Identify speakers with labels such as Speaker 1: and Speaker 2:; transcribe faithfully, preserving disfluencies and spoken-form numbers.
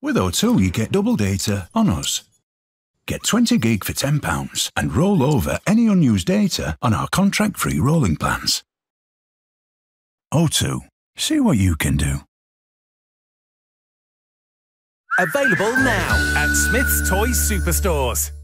Speaker 1: With O two, you get double data on us. Get twenty gig for ten pounds and roll over any unused data on our contract-free rolling plans. O two. See what you can do.
Speaker 2: Available now at Smyths Toys Superstores.